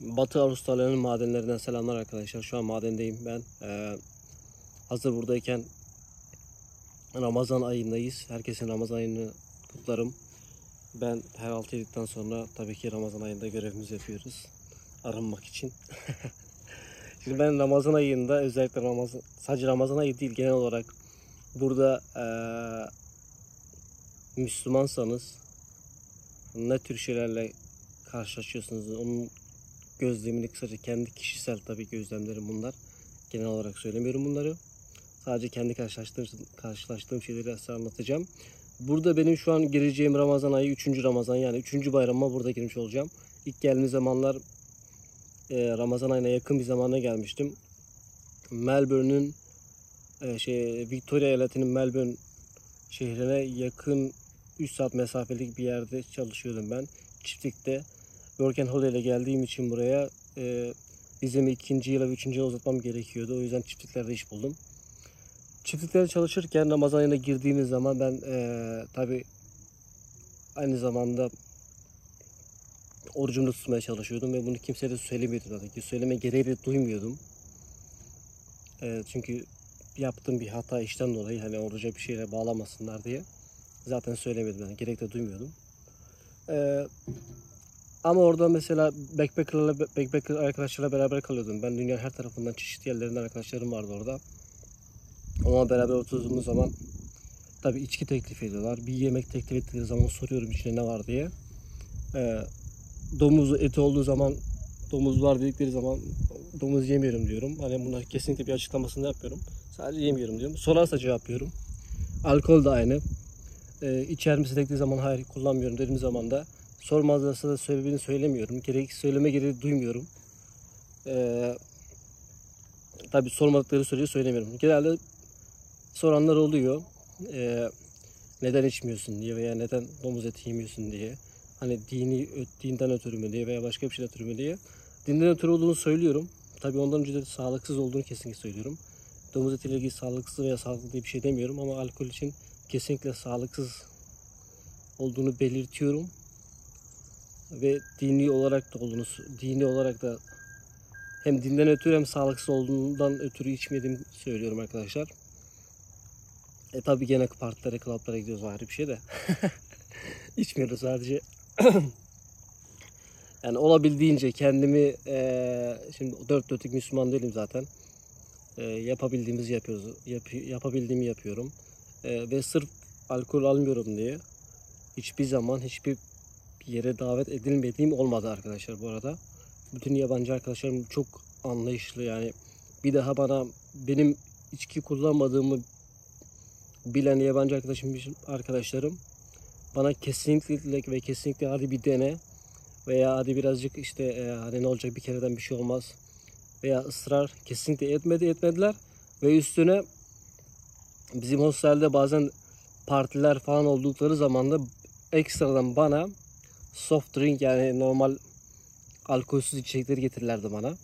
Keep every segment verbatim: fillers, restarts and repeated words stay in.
Batı Avustralya'nın madenlerinden selamlar arkadaşlar. Şu an madendeyim ben. Ee, hazır buradayken Ramazan ayındayız. Herkesin Ramazan ayını kutlarım. Ben her altı yedikten sonra tabii ki Ramazan ayında görevimizi yapıyoruz. Arınmak için. Şimdi ben Ramazan ayında özellikle Ramazan, sadece Ramazan ayı değil genel olarak burada ee, Müslümansanız ne tür şeylerle karşılaşıyorsunuz onun gözlemini kısaca kendi kişisel tabii gözlemlerim bunlar. Genel olarak söylemiyorum bunları. Sadece kendi karşılaştığım, karşılaştığım şeyleri size anlatacağım. Burada benim şu an gireceğim Ramazan ayı üçüncü Ramazan, yani üçüncü bayrama burada girmiş olacağım. İlk geldiğim zamanlar e, Ramazan ayına yakın bir zamana gelmiştim. Melbourne'ün e, şey Victoria eyaletinin Melbourne şehrine yakın üç saat mesafelik bir yerde çalışıyordum ben. Çiftlikte Work and Holiday ile geldiğim için buraya e, vizemi ikinci yıla ve üçüncü yıla uzatmam gerekiyordu. O yüzden çiftliklerde iş buldum. Çiftliklerde çalışırken Ramazan ayına girdiğimiz zaman ben e, tabi aynı zamanda orucumu da tutmaya çalışıyordum ve bunu kimseye de söylemiyordum zaten ki söyleme gereği de duymuyordum. E, çünkü yaptığım bir hata işten dolayı hani oruca bir şeyle bağlamasınlar diye zaten söylemiyordum, yani gerek de duymuyordum. E, Ama orada mesela backpacker'larla, backpacker arkadaşlarla beraber kalıyordum. Ben dünyanın her tarafından çeşitli yerlerinden arkadaşlarım vardı orada. Onunla beraber oturduğumuz zaman tabii içki teklif ediyorlar. Bir yemek teklif ettikleri zaman soruyorum içinde ne var diye. Ee, domuz eti olduğu zaman, domuz var dedikleri zaman domuz yemiyorum diyorum. Hani bunlar kesinlikle bir açıklamasını yapmıyorum. Sadece yemiyorum diyorum. Sorarsa cevap veriyorum. Alkol de aynı. Ee, içer misin dedikleri zaman hayır kullanmıyorum dediğim zaman da sormazlarsa da sebebini söylemiyorum. Gerek söyleme gereği duymuyorum. Ee, tabii sormadıkları sürece söylemiyorum. Genelde soranlar oluyor. Ee, neden içmiyorsun diye veya neden domuz eti yemiyorsun diye. Hani dini dinden ötürü mü diye veya başka bir şeyden ötürü mü diye. Dinden ötürü olduğunu söylüyorum. Tabii ondan önce de sağlıksız olduğunu kesinlikle söylüyorum. Domuz etiyle ilgili sağlıksız veya sağlıklı diye bir şey demiyorum ama alkol için kesinlikle sağlıksız olduğunu belirtiyorum. Ve dini olarak da olduğunu, dini olarak da hem dinden ötürü hem sağlıksız olduğundan ötürü içmediğimi söylüyorum arkadaşlar. E tabi gene partilere, klaplara gidiyoruz, ayrı bir şey de. İçmiyoruz sadece. Yani olabildiğince kendimi e, şimdi dört dörtlük Müslüman değilim zaten. E, yapabildiğimizi yapıyoruz. Yap, yapabildiğimi yapıyorum. E, ve sırf alkol almıyorum diye hiçbir zaman hiçbir yere davet edilmediğim olmadı arkadaşlar bu arada. Bütün yabancı arkadaşlarım çok anlayışlı, yani bir daha bana benim içki kullanmadığımı bilen yabancı arkadaşım, arkadaşlarım bana kesinlikle ve kesinlikle hadi bir dene veya hadi birazcık işte e, hani ne olacak bir kereden bir şey olmaz veya ısrar kesinlikle etmedi etmediler ve üstüne bizim hostelde bazen partiler falan oldukları zaman da ekstradan bana soft drink, yani normal alkolsüz içecekleri getirirlerdi bana.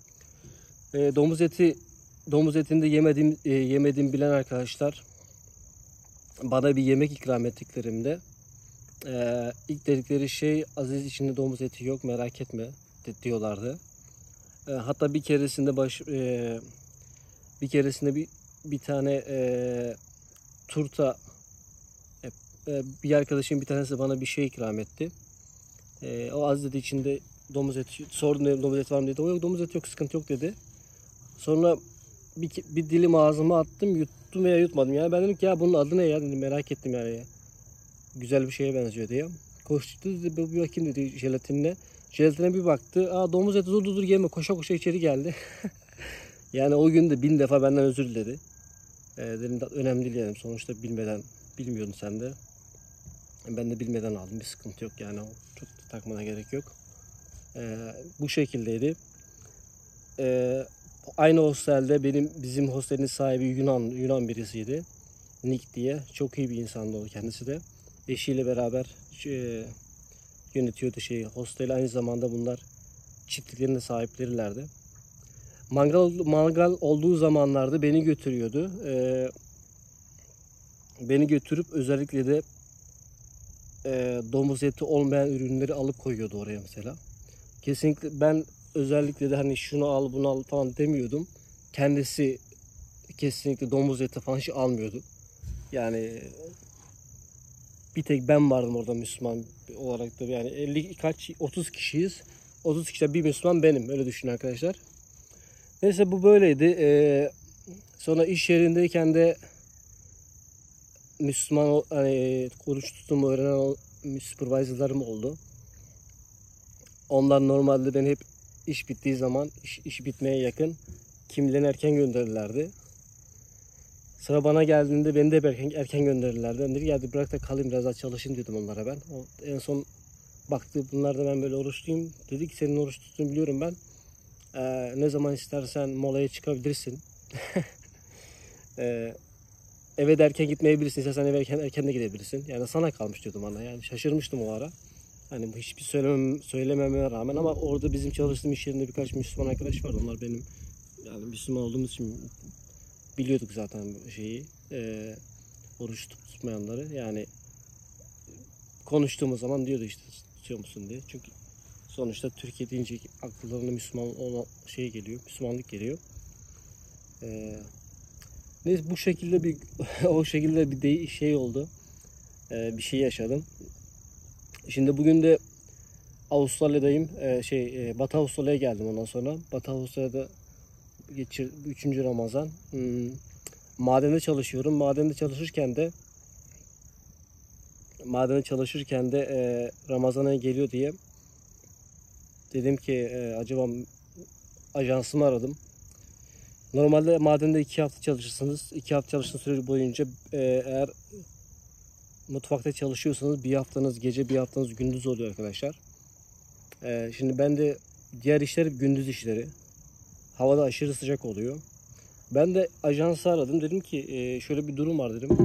E, domuz eti domuz etinde yemediğim e, yemediğim bilen arkadaşlar bana bir yemek ikram ettiklerinde e, ilk dedikleri şey Aziz içinde domuz eti yok merak etme diyorlardı. E, hatta bir keresinde baş e, bir keresinde bir bir tane e, turta e, e, bir arkadaşım bir tanesi bana bir şey ikram etti. E, o Aziz dedi içinde domuz eti, sordum dedim domuz eti var mı dedi. O yok domuz eti yok, sıkıntı yok dedi. Sonra bir, bir dilim ağzıma attım, yuttum veya yutmadım. Yani ben dedim ki ya bunun adı ne ya dedim, merak ettim yani. Güzel bir şeye benziyor diye. Koştu dedi, bir bakayım dedi jelatinine. Jelatine bir baktı. Aa domuz eti, dur dur dur yeme, koşa koşa içeri geldi. Yani o gün de bin defa benden özür diledi. Ee, dedim önemli değil yani, sonuçta bilmeden, bilmiyordun sen de. Ben de bilmeden aldım, bir sıkıntı yok yani, çok takmana gerek yok. Ee, bu şekildeydi. Ee, aynı hostelde benim bizim hostelin sahibi Yunan Yunan birisiydi. Nick diye, çok iyi bir insandı o kendisi de. Eşiyle beraber e, yönetiyordu şeyi, hosteli. Aynı zamanda bunlar çiftliklerin de sahiplerilerdi. Mangal mangal olduğu zamanlarda beni götürüyordu. Ee, beni götürüp özellikle de e, domuz eti olmayan ürünleri alıp koyuyordu oraya mesela. Kesinlikle ben özellikle de hani şunu al bunu al falan demiyordum. Kendisi kesinlikle domuz eti falan hiç almıyordu. Yani bir tek ben vardım orada Müslüman olarak da, yani elli kaç otuz kişiyiz. otuz kişide bir Müslüman benim, öyle düşünün arkadaşlar. Neyse bu böyleydi. Ee, sonra iş yerindeyken de Müslüman hani oruç tutumu öğrenen supervisorlarım oldu. Onlar normalde beni hep iş bittiği zaman, iş, iş bitmeye yakın kimilerini erken gönderirlerdi. Sıra bana geldiğinde beni de erken, erken gönderirlerdi. Dedi geldi bırak da kalayım biraz daha çalışayım dedim onlara ben. O, en son baktı bunlar da ben böyle oruçluyum. Dedi ki senin oruç tuttuğunu biliyorum ben. Ee, ne zaman istersen molaya çıkabilirsin. ee, eve de erken gitmeyebilirsin. İstersen eve erken, erken de gidebilirsin. Yani sana kalmış diyordum bana. Yani şaşırmıştım o ara. Hani bu hiçbir söylemem, söylemememe rağmen, ama orada bizim çalıştığım iş yerinde birkaç Müslüman arkadaş vardı. Onlar benim yani Müslüman olduğumuz için biliyorduk zaten şeyi. E, oruç tutmayanları. Yani konuştuğumuz zaman diyordu işte tutuyor musun diye. Çünkü sonuçta Türkiye deyince akıllarına Müslüman olan şey geliyor. Müslümanlık geliyor. E, neyse bu şekilde bir o şekilde bir de şey oldu. E, bir şey yaşadım. Şimdi bugün de Avustralya'dayım. Ee, şey e, Batı Avustralya'ya geldim ondan sonra. Batı Avustralya'da geçir üçüncü Ramazan. Hmm, madende çalışıyorum. Madende çalışırken de madende çalışırken de e, Ramazan ayı geliyor diye dedim ki e, acaba ajansımı aradım. Normalde madende iki hafta çalışırsınız. iki hafta çalıştığınız süre boyunca e, eğer mutfakta çalışıyorsanız bir haftanız gece bir haftanız gündüz oluyor arkadaşlar. Ee, şimdi ben de diğer işler gündüz işleri. Havada aşırı sıcak oluyor. Ben de ajansı aradım. Dedim ki e, şöyle bir durum var dedim.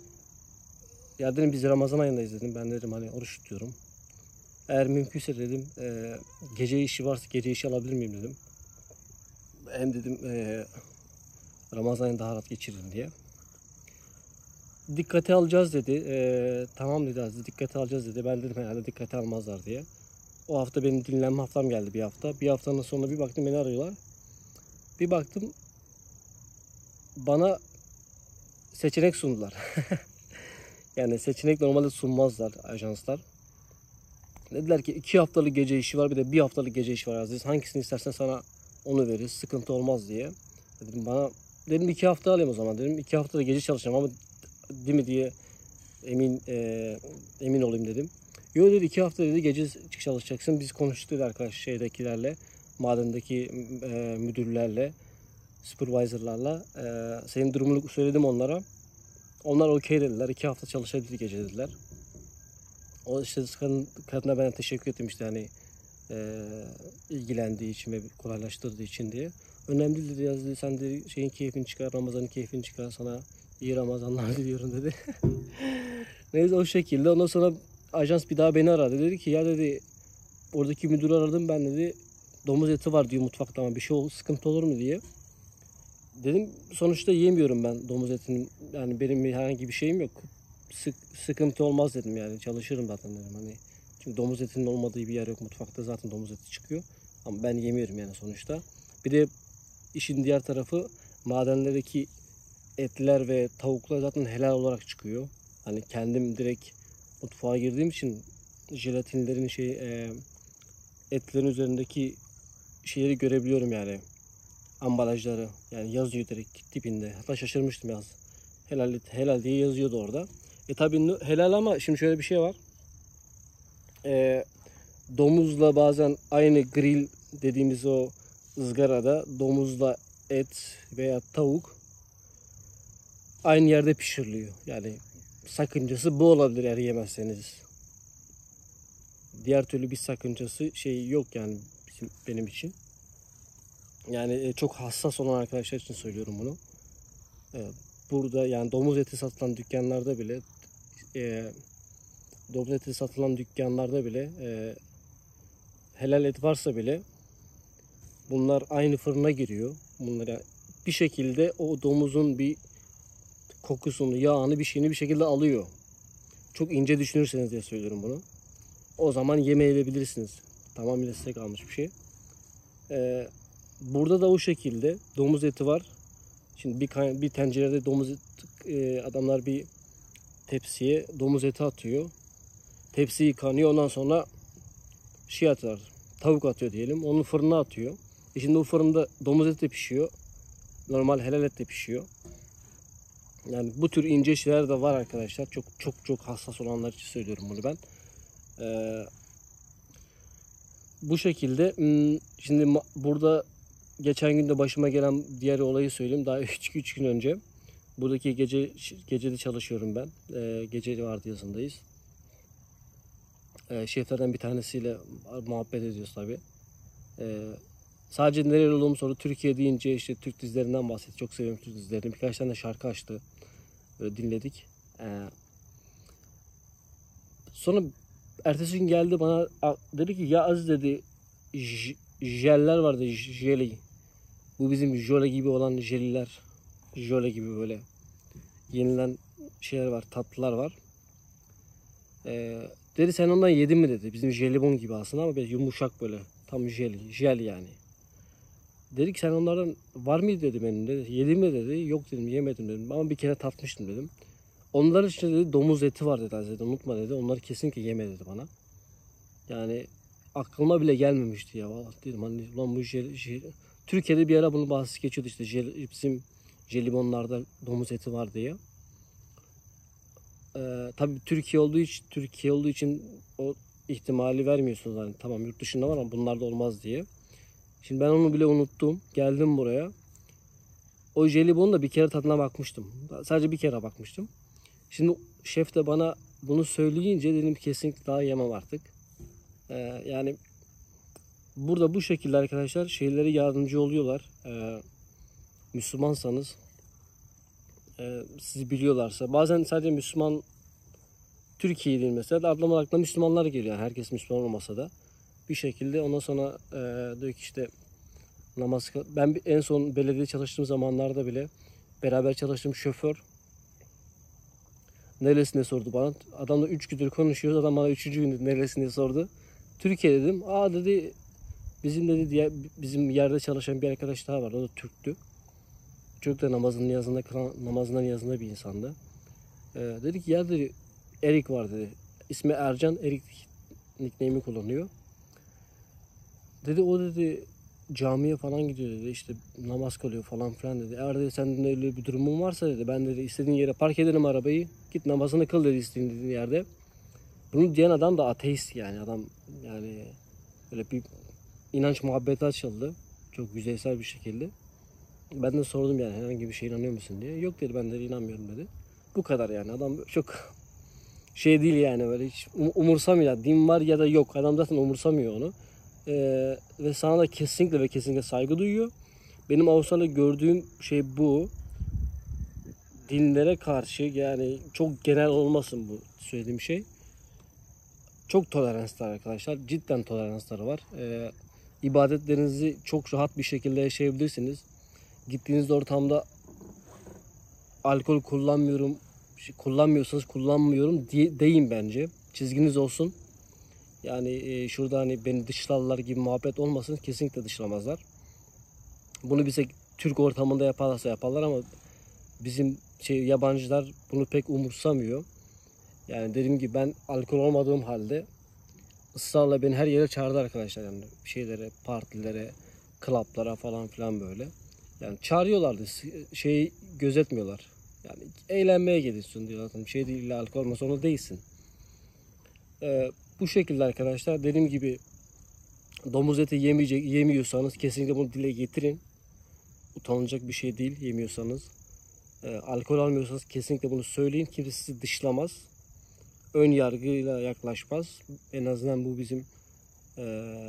Ya dedim biz Ramazan ayındayız dedim. Ben dedim hani oruç tutuyorum. Eğer mümkünse dedim e, gece işi varsa gece işi alabilir miyim dedim. Hem dedim e, Ramazan ayını daha rahat geçiririm diye. Dikkate alacağız dedi. E, tamam dedi Aziz, dikkate alacağız dedi. Ben dedim herhalde dikkate almazlar diye. O hafta benim dinlenme haftam geldi bir hafta. Bir haftanın sonra bir baktım beni arıyorlar. Bir baktım bana seçenek sundular. Yani seçenek normalde sunmazlar ajanslar. Dediler ki iki haftalık gece işi var bir de bir haftalık gece işi var Aziz. Hangisini istersen sana onu veririz. Sıkıntı olmaz diye. Dedim bana dedim iki hafta alayım o zaman dedim. iki haftada gece çalışacağım ama değil mi diye emin e, emin olayım dedim. Yok dedi iki hafta dedi gece çalışacaksın. Biz konuştuk dedi arkadaş şeydekilerle, madendeki e, müdürlerle, supervisorlarla. E, senin durumunu söyledim onlara. Onlar okey dediler. iki hafta çalışabilir gece dediler. O işte kadın, kadına ben teşekkür ettim işte hani e, ilgilendiği için ve kolaylaştırdığı için diye. Önemli değil dedi, yazdı sen de şeyin keyfini çıkar, Ramazan'ın keyfini çıkar, sana iyi Ramazanlar diliyorum dedi. Neyse o şekilde. Ondan sonra ajans bir daha beni aradı. Dedi ki ya dedi oradaki müdürü aradım ben dedi. Domuz eti var diyor mutfakta ama bir şey olur, sıkıntı olur mu diye. Dedim sonuçta yemiyorum ben domuz etini. Yani benim herhangi bir şeyim yok. Sık, sıkıntı olmaz dedim yani. Çalışırım zaten dedim hani. Çünkü domuz etinin olmadığı bir yer yok. Mutfakta zaten domuz eti çıkıyor. Ama ben yemiyorum yani sonuçta. Bir de işin diğer tarafı madenlerdeki etler ve tavuklar zaten helal olarak çıkıyor. Hani kendim direkt mutfağa girdiğim için jelatinlerin şey e, etlerin üzerindeki şeyleri görebiliyorum yani. Ambalajları yani yazıyor direkt dibinde. Hatta şaşırmıştım yaz. Helal, helal diye yazıyordu orada. E tabi helal ama şimdi şöyle bir şey var. E, domuzla bazen aynı grill dediğimiz o ızgarada domuzla et veya tavuk aynı yerde pişiriliyor. Yani sakıncası bu olabilir eğer yemezseniz. Diğer türlü bir sakıncası şey yok yani bizim, benim için. Yani çok hassas olan arkadaşlar için söylüyorum bunu. Burada yani domuz eti satılan dükkanlarda bile e, domuz eti satılan dükkanlarda bile e, helal et varsa bile bunlar aynı fırına giriyor. Bunlara bir şekilde o domuzun bir kokusunu, yağını, bir şeyini bir şekilde alıyor. Çok ince düşünürseniz diye söylüyorum bunu. O zaman yemeyebilirsiniz. Tamamıyla size kalmış bir şey. Ee, burada da o şekilde domuz eti var. Şimdi bir, bir tencerede domuz eti, e, adamlar bir tepsiye domuz eti atıyor. Tepsi yıkanıyor, ondan sonra şey atar, tavuk atıyor diyelim. Onu fırına atıyor. E şimdi o fırında domuz eti de pişiyor. Normal helal et de pişiyor. Yani bu tür ince şeyler de var arkadaşlar. Çok çok çok hassas olanlar için söylüyorum bunu ben. Ee, bu şekilde. Şimdi burada geçen gün de başıma gelen diğer olayı söyleyeyim. Daha üç gün önce. Buradaki gece gecede çalışıyorum ben. Ee, gece vardiyasındayız. Ee, şeflerden bir tanesiyle muhabbet ediyoruz tabii. Ee, sadece nereli olduğumu soru. Türkiye deyince işte Türk dizilerinden bahsetti. Çok seviyorum Türk dizilerini. Birkaç tane şarkı açtı. Böyle dinledik. Ee, sonra ertesi gün geldi bana, dedi ki ya Aziz dedi, jeller vardı, jeli. Bu bizim jöle gibi olan jeliler. Jöle gibi böyle yenilen şeyler var, tatlılar var. Ee, dedi sen ondan yedin mi dedi. Bizim jelibon gibi aslında ama böyle yumuşak böyle. Tam jeli, jel yani. Dedi ki sen onlardan var mıydı dedi benim dedi. Yedim mi dedi. Yok dedim, yemedim dedim. Ama bir kere tatmıştım dedim. Onların içinde dedi domuz eti var dedi Aziz dedi. Unutma dedi. Onları kesinlikle yeme dedi bana. Yani aklıma bile gelmemişti ya. Vallahi dedim hani ulan bu jel, jel. Türkiye'de bir ara bunun bahsi geçiyordu işte jel, bizim jelibonlarda domuz eti var diye. Ee, tabii Türkiye olduğu için Türkiye olduğu için o ihtimali vermiyorsunuz hani tamam yurt dışında var ama bunlarda olmaz diye. Şimdi ben onu bile unuttum. Geldim buraya. O jelibonu da bir kere tadına bakmıştım. Sadece bir kere bakmıştım. Şimdi şef de bana bunu söyleyince dedim kesinlikle daha yemem artık. Ee, yani burada bu şekilde arkadaşlar şeyleri yardımcı oluyorlar. Ee, Müslümansanız e, sizi biliyorlarsa. Bazen sadece Müslüman Türkiye değil mesela. Aklımın aklına Müslümanlar geliyor. Yani herkes Müslüman olmasa da. Bir şekilde ondan sonra e, diyor ki işte namaz. Ben en son belediyede çalıştığım zamanlarda bile beraber çalıştığım şoför neresinde sordu bana. Adamla üç gündür konuşuyoruz. Adam bana üçüncü günde neresinde sordu. Türkiye dedim. Aa dedi bizim dedi diye bizim yerde çalışan bir arkadaş daha var. O da Türktü. Çocuk da namazının niyazında namazından niyazında bir insandı. Ee, dedi ki ya dedi Erik var dedi. İsmi Ercan, Erik nickname'i kullanıyor. Dedi o dedi camiye falan gidiyor dedi. İşte namaz kılıyor falan filan dedi. Eğer dedi senin öyle bir durumun varsa dedi ben dedi istediğin yere park ederim arabayı. Git namazını kıl dedi istediğin yerde. Bunu diyen adam da ateist yani adam yani böyle bir inanç muhabbeti açıldı. Çok yüzeysel bir şekilde. Ben de sordum yani herhangi bir şeye inanıyor musun diye. Yok dedi ben de inanmıyorum dedi. Bu kadar yani adam çok şey değil yani böyle hiç umursamıyor. Din var ya da yok. Adam zaten umursamıyor onu. Ee, ve sana da kesinlikle ve kesinlikle saygı duyuyor. Benim Avustralya'da gördüğüm şey bu. Dinlere karşı yani çok genel olmasın bu söylediğim şey. Çok toleranslar arkadaşlar. Cidden toleransları var. Ee, ibadetlerinizi çok rahat bir şekilde yaşayabilirsiniz. Gittiğiniz ortamda alkol kullanmıyorum, kullanmıyorsanız kullanmıyorum diye, deyin bence. Çizginiz olsun. Yani e, şurada hani beni dışlarlar gibi muhabbet olmasın. Kesinlikle dışlamazlar. Bunu bize Türk ortamında yaparlarsa yaparlar ama bizim şey yabancılar bunu pek umursamıyor. Yani dediğim gibi ben alkol olmadığım halde ısrarla beni her yere çağırdı arkadaşlar yani şeylere, partilere, klaplara falan filan böyle. Yani çağırıyorlardı. Şeyi gözetmiyorlar. Yani eğlenmeye gidiyorsun diyorlar. Bir şey değil illa alkol olmasa onu değilsin. Ee, bu şekilde arkadaşlar dediğim gibi domuz eti yemeyecek, yemiyorsanız kesinlikle bunu dile getirin. Utanılacak bir şey değil yemiyorsanız. Ee, alkol almıyorsanız kesinlikle bunu söyleyin. Kimse sizi dışlamaz. Ön yargıyla yaklaşmaz. En azından bu bizim e,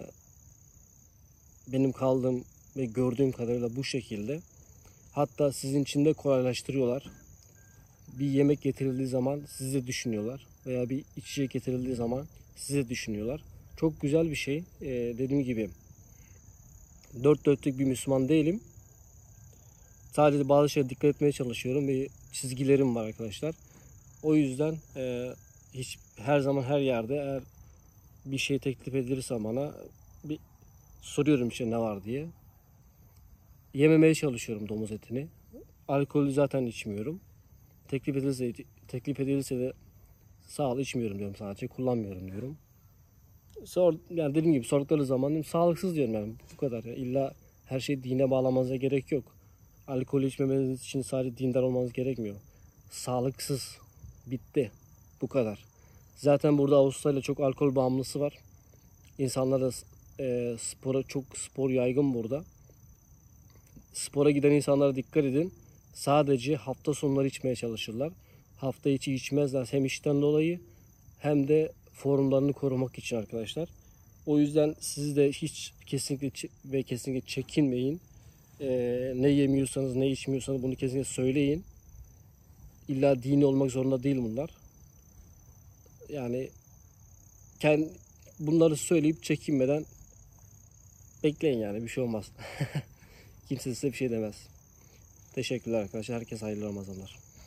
benim kaldığım ve gördüğüm kadarıyla bu şekilde. Hatta sizin için de kolaylaştırıyorlar. Bir yemek getirildiği zaman sizi düşünüyorlar. Veya bir içecek getirildiği zaman sizi düşünüyorlar. Çok güzel bir şey. Ee, dediğim gibi dört dörtlük bir Müslüman değilim. Sadece bazı şeylere dikkat etmeye çalışıyorum ve çizgilerim var arkadaşlar. O yüzden e, hiç her zaman her yerde eğer bir şey teklif edilirse bana bir Soruyorum işte ne var diye. Yememeye çalışıyorum domuz etini. Alkolü zaten içmiyorum. Teklif edilirse, teklif edilirse de sağ ol içmiyorum diyorum sadece. Kullanmıyorum diyorum. Sor, yani dediğim gibi sordukları zaman diyorum, sağlıksız diyorum yani bu kadar. Yani illa her şey dine bağlamanıza gerek yok. Alkol içmemeniz için sadece dindar olmanız gerekmiyor. Sağlıksız. Bitti. Bu kadar. Zaten burada Avustralya'da çok alkol bağımlısı var. İnsanlar da e, spora çok spor yaygın burada. Spora giden insanlara dikkat edin. Sadece hafta sonları içmeye çalışırlar. Hafta içi içmezler hem işten dolayı hem de formlarını korumak için arkadaşlar. O yüzden siz de hiç kesinlikle ve kesinlikle çekinmeyin. Ee, ne yemiyorsanız ne içmiyorsanız bunu kesinlikle söyleyin. İlla dini olmak zorunda değil bunlar. Yani kendi, bunları söyleyip çekinmeden bekleyin yani bir şey olmaz. Kimse size bir şey demez. Teşekkürler arkadaşlar. Herkese hayırlı Ramazanlar.